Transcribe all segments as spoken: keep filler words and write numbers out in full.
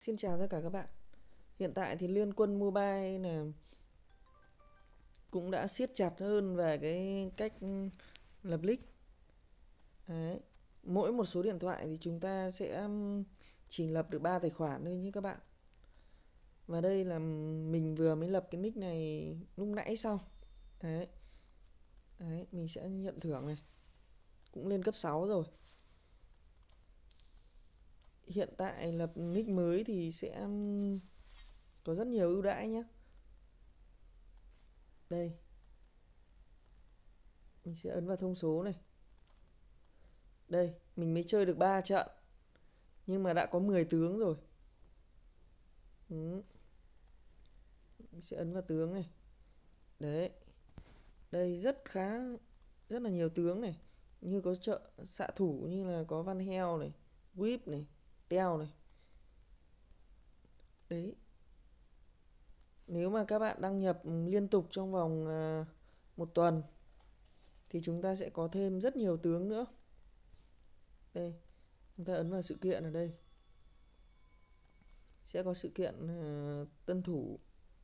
Xin chào tất cả các bạn. Hiện tại thì Liên Quân Mobile là cũng đã siết chặt hơn về cái cách lập nick. Đấy. Mỗi một số điện thoại thì chúng ta sẽ chỉ lập được ba tài khoản thôi như các bạn. Và đây là mình vừa mới lập cái nick này lúc nãy xong. Đấy. Đấy, mình sẽ nhận thưởng này. Cũng lên cấp sáu rồi. Hiện tại lập nick mới thì sẽ có rất nhiều ưu đãi nhé. Đây. Mình sẽ ấn vào thông số này. Đây, mình mới chơi được ba trận. Nhưng mà đã có mười tướng rồi. Ừ. Mình sẽ ấn vào tướng này. Đấy. Đây rất khá rất là nhiều tướng này. Như có trợ xạ thủ như là có Van Hell này, Whip này, Teo này. Đấy. Nếu mà các bạn đăng nhập liên tục trong vòng uh, một tuần thì chúng ta sẽ có thêm rất nhiều tướng nữa. Đây, chúng ta ấn vào sự kiện ở đây. Sẽ có sự kiện uh, tân thủ.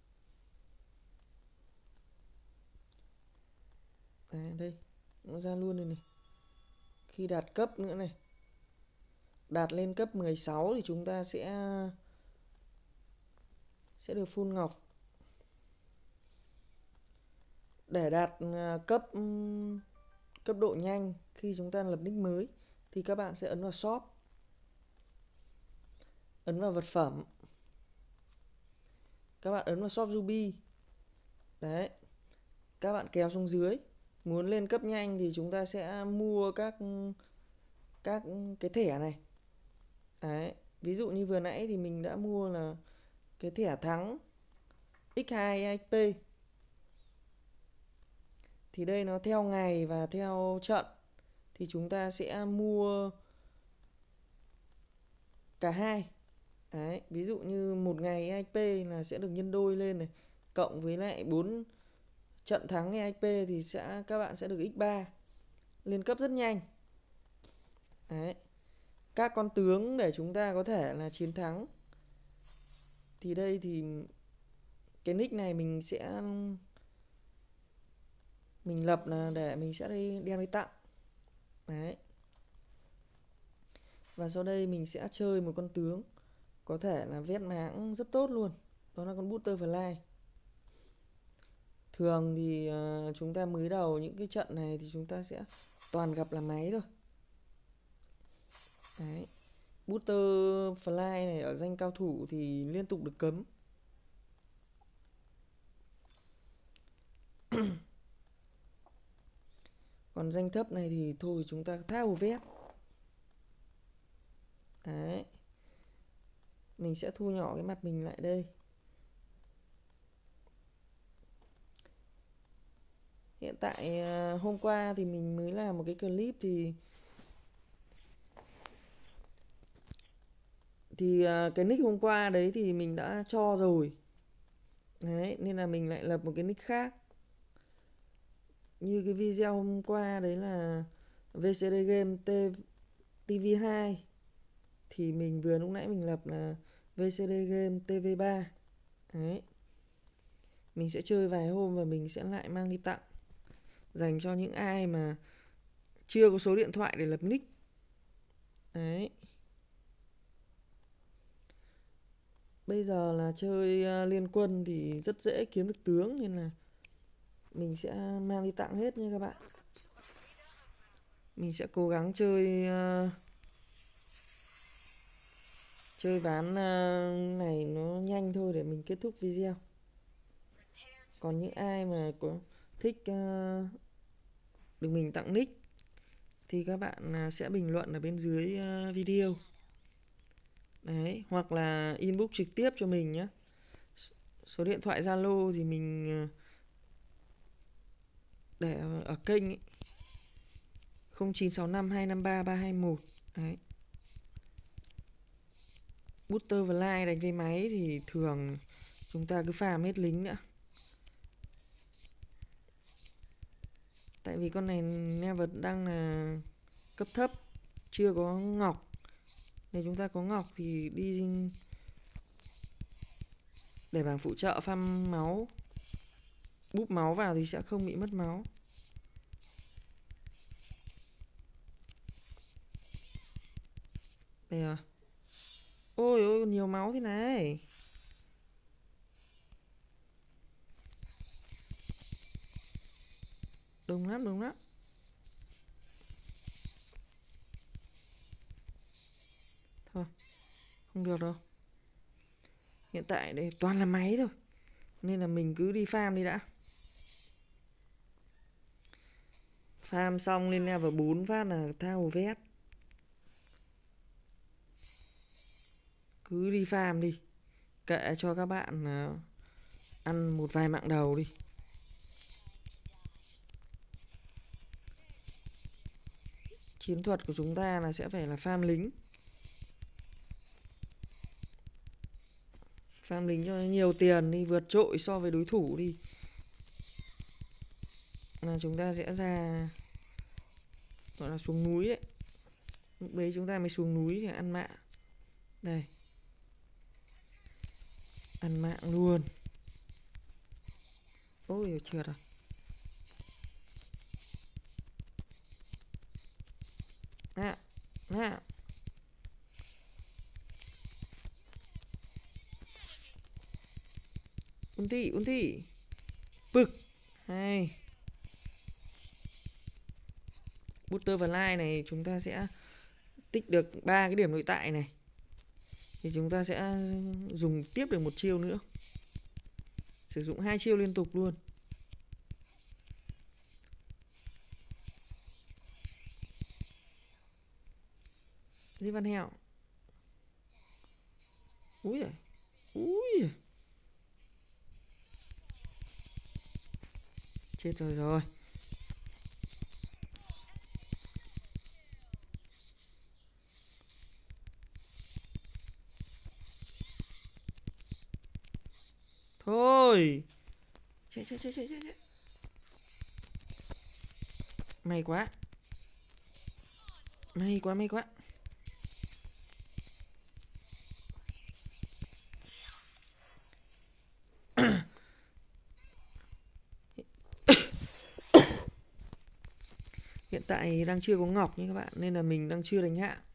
Đấy, đây, nó ra luôn đây này. Khi đạt cấp nữa này. Đạt lên cấp mười sáu thì chúng ta sẽ sẽ được full ngọc. Để đạt cấp cấp độ nhanh khi chúng ta lập nick mới thì các bạn sẽ ấn vào shop. Ấn vào vật phẩm. Các bạn ấn vào shop Ruby. Đấy. Các bạn kéo xuống dưới. Muốn lên cấp nhanh thì chúng ta sẽ mua các các cái thẻ này. Đấy. Ví dụ như vừa nãy thì mình đã mua là cái thẻ thắng x hai ích pê. Thì đây nó theo ngày và theo trận. Thì chúng ta sẽ mua cả hai. Đấy, ví dụ như một ngày e ích pê là sẽ được nhân đôi lên này. Cộng với lại bốn trận thắng e ích pê thì sẽ các bạn sẽ được nhân ba. Lên cấp rất nhanh. Đấy. Các con tướng để chúng ta có thể là chiến thắng. Thì đây thì cái nick này mình sẽ mình lập là để mình sẽ đi đem đi tặng. Đấy. Và sau đây mình sẽ chơi một con tướng có thể là vét máng rất tốt luôn. Đó là con Butterfly. Thường thì uh, chúng ta mới đầu những cái trận này thì chúng ta sẽ toàn gặp là máy thôi. Đấy. Butterfly này ở danh cao thủ thì liên tục được cấm. Còn danh thấp này thì thôi chúng ta thao vét. Đấy. Mình sẽ thu nhỏ cái mặt mình lại đây. Hiện tại uh, hôm qua thì mình mới làm một cái clip thì Thì uh, cái nick hôm qua đấy thì mình đã cho rồi. Đấy, nên là mình lại lập một cái nick khác. Như cái video hôm qua đấy là vê xê đê Game tê vê hai. Thì mình vừa lúc nãy mình lập là vê xê đê Game tê vê ba. Đấy. Mình sẽ chơi vài hôm và mình sẽ lại mang đi tặng. Dành cho những ai mà chưa có số điện thoại để lập nick. Đấy. Bây giờ là chơi uh, liên quân thì rất dễ kiếm được tướng nên là mình sẽ mang đi tặng hết nha các bạn. Mình sẽ cố gắng chơi uh, chơi ván uh, này nó nhanh thôi để mình kết thúc video. Còn những ai mà có thích uh, được mình tặng nick thì các bạn uh, sẽ bình luận ở bên dưới uh, video. Đấy, hoặc là inbox trực tiếp cho mình nhé. Số điện thoại Zalo thì mình để ở kênh ấy. không chín sáu năm hai năm ba ba hai một. Đấy. Butterfly đánh với máy thì thường chúng ta cứ farm hết lính nữa. Tại vì con này Never đang là cấp thấp, chưa có ngọc. Nếu chúng ta có ngọc thì đi Để bảng phụ trợ farm máu. Búp máu vào thì sẽ không bị mất máu. Đây rồi. Ôi ôi nhiều máu thế này. Đông lắm, đông lắm. Thôi, không được đâu. Hiện tại đây toàn là máy thôi. Nên là mình cứ đi farm đi đã. Farm xong lên level bốn phát là thao vét. Cứ đi farm đi. Kệ cho các bạn uh, ăn một vài mạng đầu đi. Chiến thuật của chúng ta là sẽ phải là farm lính. Farm lính cho nhiều tiền đi, vượt trội so với đối thủ đi. Là chúng ta sẽ ra gọi là xuống núi đấy. Lúc đấy chúng ta mới xuống núi để ăn mạng. Đây. Ăn mạng luôn. Ôi trượt rồi. Nè, nè. Ulti, ulti. Bực. Hay. Butterfly này chúng ta sẽ tích được ba cái điểm nội tại này. Thì chúng ta sẽ dùng tiếp được một chiêu nữa. Sử dụng hai chiêu liên tục luôn. Di Văn Hẹo. Úi giời. Úi giời. Chết rồi rồi. Thôi. Chết chết chết chết chết. May quá. May quá may quá. Hiện tại đang chưa có ngọc nha các bạn, nên là mình đang chưa đánh hạ.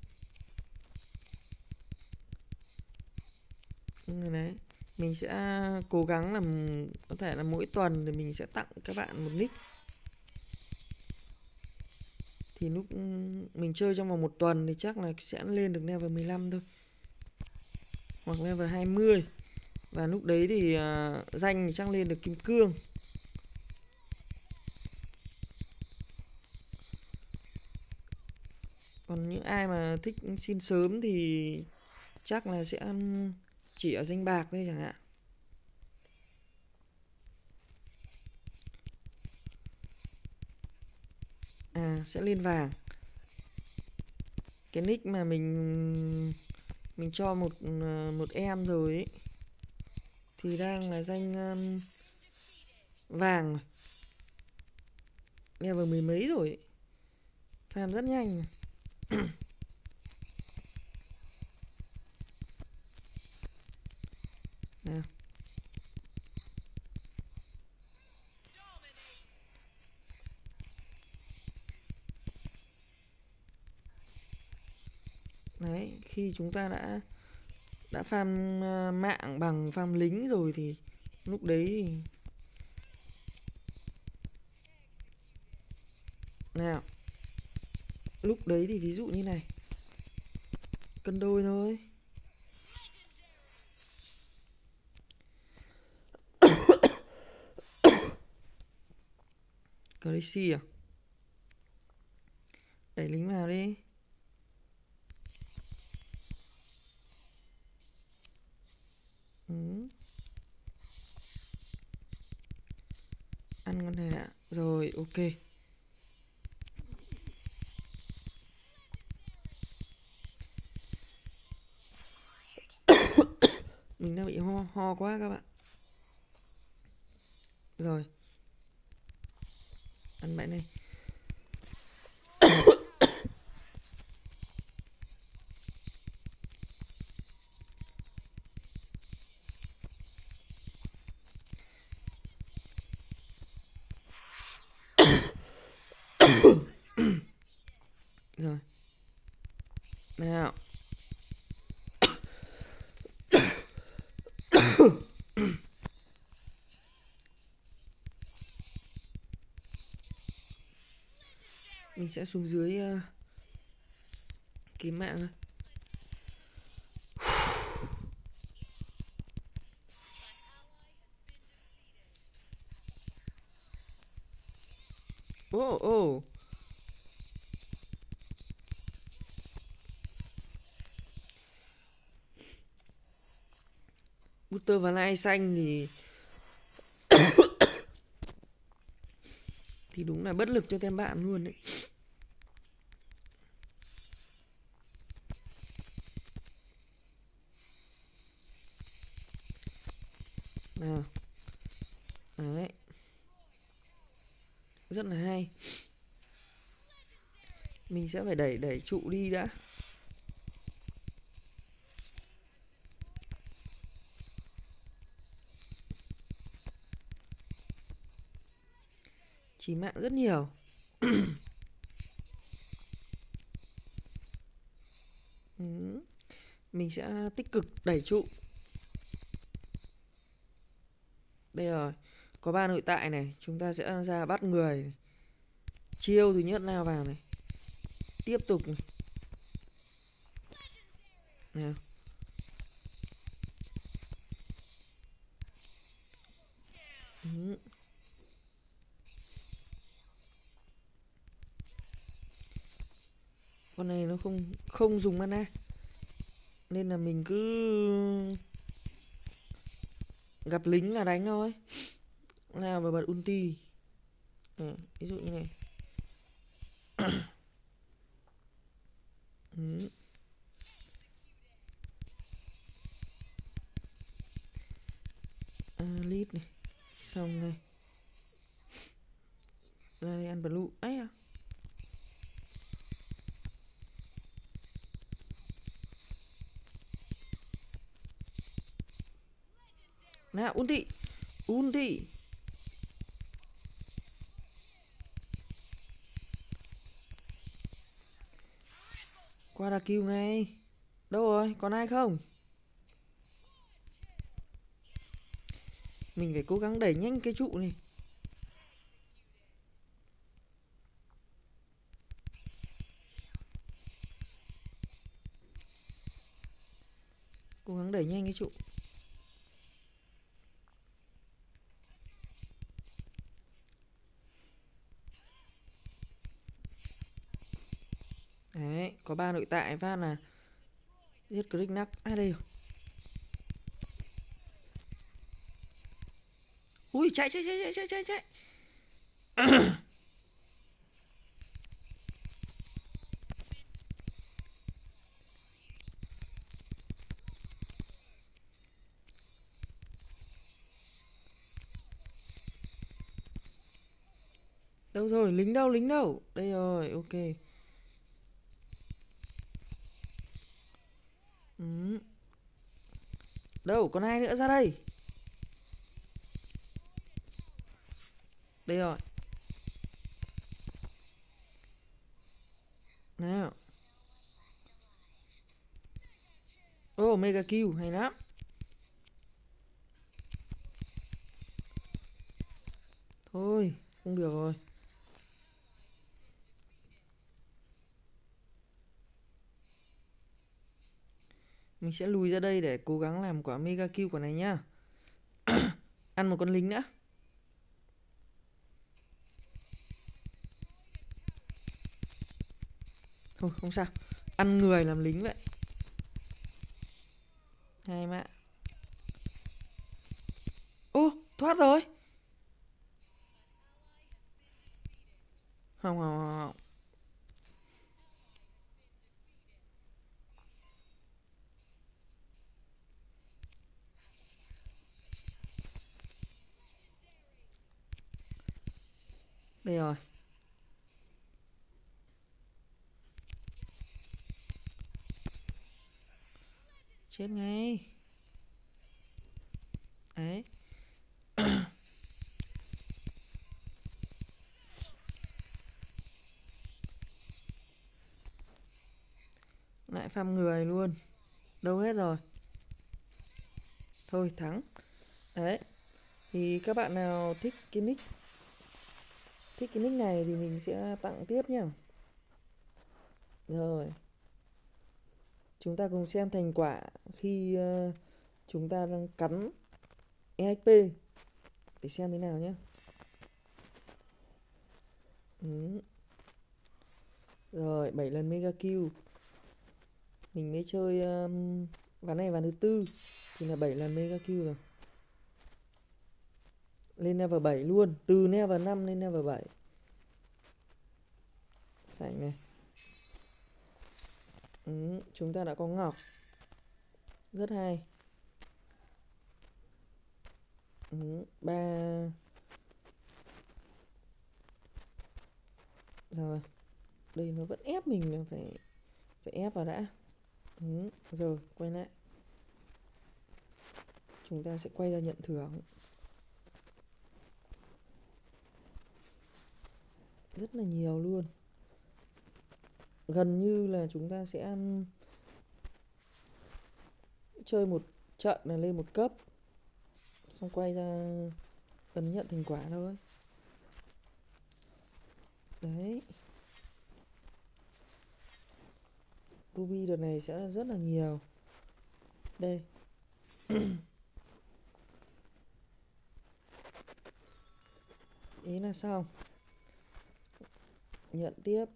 Đấy, mình sẽ cố gắng làm có thể là mỗi tuần thì mình sẽ tặng các bạn một nick. Thì lúc mình chơi trong vòng một tuần thì chắc là sẽ lên được level mười lăm thôi. Hoặc level hai mươi. Và lúc đấy thì uh, danh thì chắc lên được kim cương. Còn những ai mà thích xin sớm thì chắc là sẽ chỉ ở danh bạc thôi chẳng hạn. À sẽ lên vàng. Cái nick mà mình mình cho một một em rồi ấy thì đang là danh um, vàng rồi. Level mười mấy rồi ấy. Farm rất nhanh. Nào. Đấy, khi chúng ta đã đã farm mạng bằng farm lính rồi thì lúc đấy nào. Lúc đấy thì ví dụ như này. Cân đôi thôi. Crazy à? Đẩy lính vào đi. Ừ. Ăn con này đã. Rồi ok. Mình đang bị ho, ho quá các bạn. Rồi. Ăn bạn này. Nào. Mình sẽ xuống dưới uh, kiếm mạng thôi. Ô ô. Booster và lai xanh thì thì đúng là bất lực cho tem bạn luôn đấy. Nào. Đấy. Rất là hay. Mình sẽ phải đẩy đẩy trụ đi đã. Chỉ mạng rất nhiều. Ừ. Mình sẽ tích cực đẩy trụ. Đây rồi. Có ba nội tại này. Chúng ta sẽ ra bắt người này. Chiêu thứ nhất lao vào này. Tiếp tục này. Nào. Ừ. Con này nó không không dùng mana, nên là mình cứ gặp lính là đánh thôi. Nào và bật ulti. Ừ, ví dụ như này. Ừ. À, lead này. Xong này. Ra đây ăn blue. Ấy à. Nào ulti. Ulti. Qua là kill ngay. Đâu rồi? Còn ai không? Mình phải cố gắng đẩy nhanh cái trụ này. Cố gắng đẩy nhanh cái trụ. Đấy, có ba nội tại phát là giết Krignac. À đây rồi. Ui chạy chạy chạy chạy chạy chạy. Đâu rồi? Lính đâu? Lính đâu? Đây rồi, ok. Ừ. Đâu? Còn ai nữa ra đây? Đây rồi. Nào. Oh, mega kill, hay lắm. Thôi, không được rồi. Mình sẽ lùi ra đây để cố gắng làm quả mega kill quả này nhá. Ăn một con lính nữa. Thôi không sao. Ăn người làm lính vậy. Hai mạ. Ô, thoát rồi. Không, không, không, không. Đây rồi. Chết ngay. Đấy. Lại farm người luôn. Đâu hết rồi. Thôi thắng. Đấy. Thì các bạn nào thích cái nick Thích cái nick này thì mình sẽ tặng tiếp nhá. Rồi. Chúng ta cùng xem thành quả khi uh, chúng ta đang cắn e ích pê. Để xem thế nào nhé. Ừ. Rồi, bảy lần mega kill. Mình mới chơi um, ván này ván thứ tư thì là bảy lần mega kill rồi. Lên level bảy luôn, từ level năm lên level bảy. Sảnh này. Ừ, chúng ta đã có ngọc. Rất hay. Ừ, ba. Rồi. Đây nó vẫn ép mình là phải phải ép vào đã. Ừ, rồi quay lại. Chúng ta sẽ quay ra nhận thưởng. Rất là nhiều luôn. Gần như là chúng ta sẽ chơi một trận là lên một cấp, xong quay ra ấn nhận thành quả thôi. Đấy. Ruby đợt này sẽ rất là nhiều. Đây. Ý là xong. Nhận tiếp.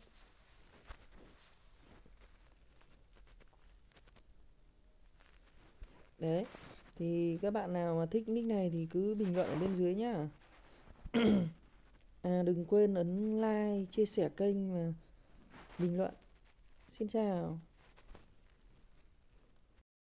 Đấy. Thì các bạn nào mà thích nick này thì cứ bình luận ở bên dưới nhá. À đừng quên ấn like, chia sẻ kênh và bình luận. Xin chào.